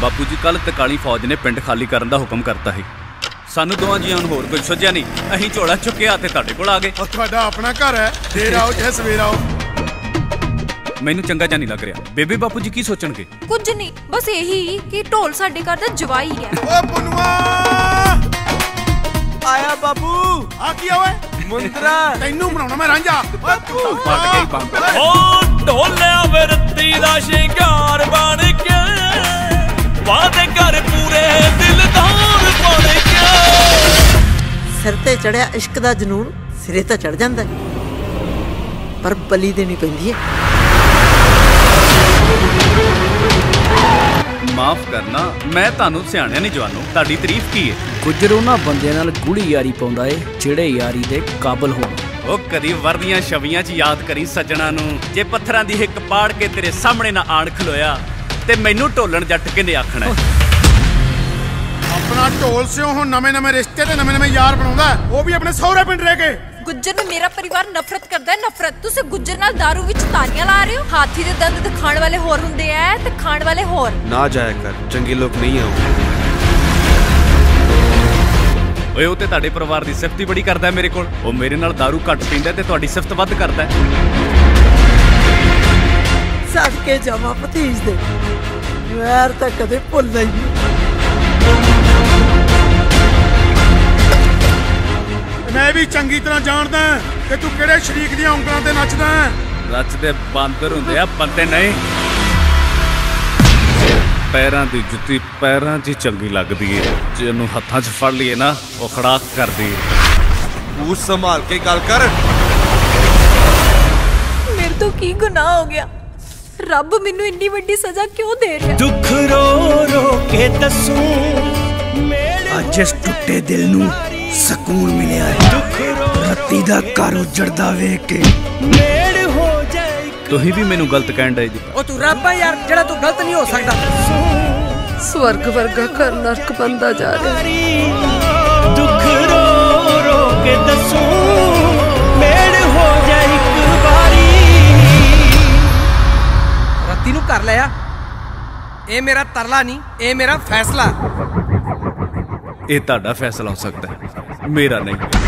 ਬਾਪੂ ਜੀ ਕੱਲ ਤਕਾਲੀ ਫੌਜ ਨੇ ਪਿੰਡ ਖਾਲੀ ਕਰਨ ਦਾ ਹੁਕਮ ਕਰਤਾ ਸੀ। ਸਾਨੂੰ ਦੋਵਾਂ ਜੀਆਂ ਨੂੰ ਹੋਰ ਕੁਝ ਸੁਝਿਆ ਨਹੀਂ, ਅਸੀਂ ਝੋਲਾ ਚੁੱਕਿਆ ਤੇ ਤੁਹਾਡੇ ਕੋਲ ਆ ਗਏ। ਤੁਹਾਡਾ ਆਪਣਾ ਘਰ ਹੈ, ਦੇਰ ਆਓ ਚਾਹੇ ਸਵੇਰ ਆਓ। ਮੈਨੂੰ ਚੰਗਾ ਜਿਹਾ ਨਹੀਂ ਲੱਗ ਰਿਹਾ। ਬੇਬੇ ਬਾਪੂ ਜੀ ਕੀ ਸੋਚਣਗੇ? ਕੁਝ ਨਹੀਂ, ਬਸ ਇਹੀ ਕਿ ਢੋਲ ਸਾਡੇ ਘਰ ਦਾ ਜਵਾਈ ਹੈ। ਓ ਪੁੰਨਵਾ ਆਇਆ ਬਾਬੂ। ਆ ਕੀ ਓਏ ਮੁੰਦਰਾ, ਤੈਨੂੰ ਬਣਾਉਣਾ ਮੈਂ ਰਾਂਝਾ। ਓ ਫਟ ਗਈ ਬੰਬ। ਓ ਢੋਲਿਆ ਵੇ ਰੱਤੀ ਦਾ ਸ਼ਿੰਗਾਰ ਬਣ ਕੇ, ਵਾਦੇ ਘਰ ਪੂਰੇ ਦਿਲਦਾਰ ਬਣ ਕੇ। ਸਿਰ ਤੇ ਚੜਿਆ ਇਸ਼ਕ ਦਾ ਜਨੂਨ ਸਿਰੇ ਤਾਂ ਚੜ ਜਾਂਦਾ, ਪਰ ਬਲੀ ਦੇਣੀ ਪੈਂਦੀ ਹੈ। ਮਾਫ ਕਰਨਾ, ਮੈਂ ਤੁਹਾਨੂੰ ਸਿਆਣਿਆ ਨਹੀਂ ਜਵਾਨੋ। ਤੁਹਾਡੀ ਤਾਰੀਫ ਕੀ ਹੈ? ਗੁੱਜਰ ਉਹਨਾਂ ਬੰਦਿਆਂ ਨਾਲ ਗੂੜੀ ਯਾਰੀ ਪਾਉਂਦਾ ਏ ਜਿਹੜੇ ਯਾਰੀ ਦੇ ਕਾਬਲ ਹੋਣ। ਉਹ ਕਦੀ ਵਰਦੀਆਂ ਛਵੀਆਂ 'ਚ ਯਾਦ ਕਰੀ ਸੱਜਣਾ ਨੂੰ। ਜੇ ਪੱਥਰਾਂ ਦੀ ਹਿੱਕ ਪਾੜ ਕੇ ਤੇਰੇ ਸਾਹਮਣੇ ਨਾ ਆਣ ਖਲੋਇਆ ਤੇ ਮੈਨੂੰ ਢੋਲਣ ਜੱਟ ਕਿਹਨੇ ਆਖਣਾ? ਆਪਣਾ ਢੋਲ ਸਿਓ ਹੁਣ ਨਵੇਂ ਰਿਸ਼ਤੇ ਤੇ ਨਵੇਂ ਯਾਰ ਬਣਾਉਂਦਾ, ਉਹ ਵੀ ਆਪਣੇ ਸਹੁਰੇ ਪਿੰਡ ਰਹਿ ਕੇ। ਗੁੱਜਰ ਨੂੰ ਮੇਰਾ ਪਰਿਵਾਰ ਨਫ਼ਰਤ ਕਰਦਾ ਹੈ, ਨਫ਼ਰਤ। ਤੁਸੀਂ ਗੁੱਜਰ ਨਾਲ ਦਾਰੂ ਵਿੱਚ ਤਾਰੀਆਂ ਲਾ ਰਹੇ ਹੋ। ਹਾਥੀ ਦੇ ਦੰਦ ਦਿਖਾਣ ਵਾਲੇ ਹੋਰ ਹੁੰਦੇ ਐ ਤੇ ਖਾਣ ਵਾਲੇ ਹੋਰ। ਨਾ ਜਾਇਆ ਕਰ, ਚੰਗੇ ਲੋਕ ਨਹੀਂ ਆਉ। ਓਏ ਉਹ ਤੇ ਤੁਹਾਡੇ ਪਰਿਵਾਰ ਦੀ ਸਿਫਤ ਹੀ ਬੜੀ ਕਰਦਾ ਮੇਰੇ ਕੋਲ। ਉਹ ਮੇਰੇ ਨਾਲ ਦਾਰੂ ਘੱਟ ਪੀਂਦਾ ਤੇ ਤੁਹਾਡੀ ਸਿਫਤ ਵੱਧ ਕਰਦਾ। ਸਦਕੇ ਜਾਵਾਂ ਭਤੀਜ ਦੇ, ਯਾਰ ਤਾਂ ਕਦੇ ਭੁੱਲਦਾ ਹੀ ਨਹੀਂ। ਮੈਂ ਵੀ ਚੰਗੀ ਤਰ੍ਹਾਂ ਜਾਣਦਾ ਕਿ ਤੂੰ ਕਿਹੜੇ ਸ਼ਰੀਕ ਦੀਆਂ ਉਂਗਲਾਂ ਤੇ ਨੱਚਦਾ। ਨੱਚਦੇ ਬਾਂਦਰ ਹੁੰਦੇ ਆ, ਬੰਦੇ ਨਹੀਂ। ਪੈਰਾਂ ਦੀ ਜੁੱਤੀ ਪੈਰਾਂ 'ਚ ਚੰਗੀ ਲੱਗਦੀ ਏ, ਜੇ ਉਹਨੂੰ ਹੱਥਾਂ 'ਚ ਫੜ ਲਈਏ ਨਾ ਉਹ ਖੜਾਕ ਕਰਦੀ ਏ। ਮੂੰਹ ਸੰਭਾਲ ਕੇ ਗੱਲ ਕਰ। ਮੇਰੇ ਤੋਂ ਕੀ ਗੁਨਾਹ ਹੋ ਗਿਆ? ਰੱਬ ਮੈਨੂੰ ਇੰਨੀ ਵੱਡੀ ਸਜ਼ਾ ਕਿਉਂ ਦੇ ਰਿਹਾ? ਦੁੱਖ ਰੋ ਰੋ ਕੇ ਦੱਸੂ, ਅੱਜ ਇਸ ਟੁੱਟੇ ਦਿਲ ਨੂੰ ਸਕੂਨ ਮਿਲਿਆ ਹੈ। ਰੱਤੀ ਦਾ ਘਰ ਉਜੜਦਾ ਵੇਖ ਕੇ ਮੇੜ ਹੋ ਜਾਏ। ਤੁਸੀਂ ਵੀ ਮੈਨੂੰ ਗਲਤ ਕਹਿਣ ਡਏ ਜੀ। ਉਹ ਤੂੰ ਰੱਬ ਆ ਯਾਰ, ਜਿਹੜਾ ਤੂੰ ਗਲਤ ਨਹੀਂ ਹੋ ਸਕਦਾ। ਸਵਰਗ ਵਰਗਾ ਘਰ ਨਰਕ ਬਣਦਾ ਜਾ ਰਿਹਾ। ਦੁੱਖ ਰੋ ਰੋ ਕੇ ਦੱਸੂ, ਮੇੜ ਹੋ ਜਾਏ ਇੱਕ ਵਾਰੀ। ਰੱਤੀ ਨੂੰ ਕਰ ਲਿਆ, ਇਹ ਮੇਰਾ ਤਰਲਾ ਨਹੀਂ, ਇਹ ਮੇਰਾ ਫੈਸਲਾ। ਇਹ ਤੁਹਾਡਾ ਫੈਸਲਾ ਹੋ ਸਕਦਾ ਹੈ, ਮੇਰਾ ਨਹੀਂ।